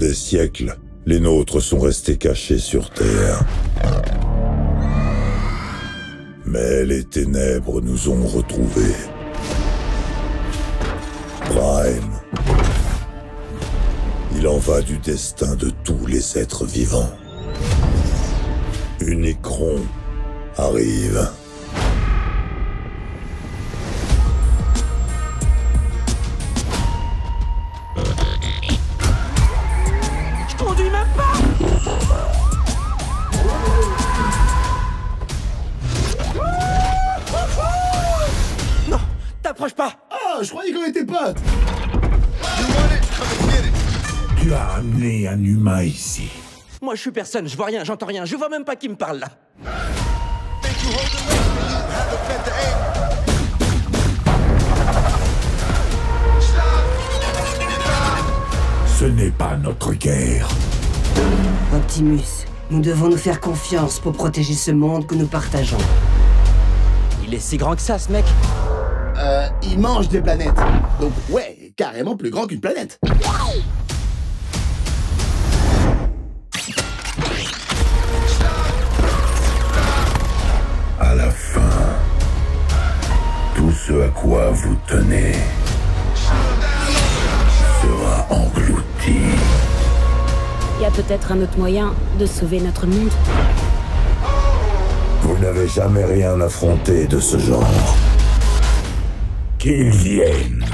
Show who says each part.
Speaker 1: des siècles, les nôtres sont restés cachés sur Terre. Mais les ténèbres nous ont retrouvés. Prime. Il en va du destin de tous les êtres vivants. Unicron arrive.
Speaker 2: Je conduis même pas! Non, t'approches pas!
Speaker 3: Ah, je croyais qu'on était potes.
Speaker 4: Tu as amené un humain ici.
Speaker 2: Moi, je suis personne, je vois rien, j'entends rien, je vois même pas qui me parle là.
Speaker 4: Ce n'est pas notre guerre.
Speaker 5: Optimus, nous devons nous faire confiance pour protéger ce monde que nous partageons.
Speaker 2: Il est si grand que ça, ce mec.
Speaker 3: Il mange des planètes. Donc ouais, carrément plus grand qu'une planète.
Speaker 4: À la fin, tout ce à quoi vous tenez sera englouti.
Speaker 6: Il y a peut-être un autre moyen de sauver notre monde.
Speaker 1: Vous n'avez jamais rien affronté de ce genre.
Speaker 4: Qu'ils viennent.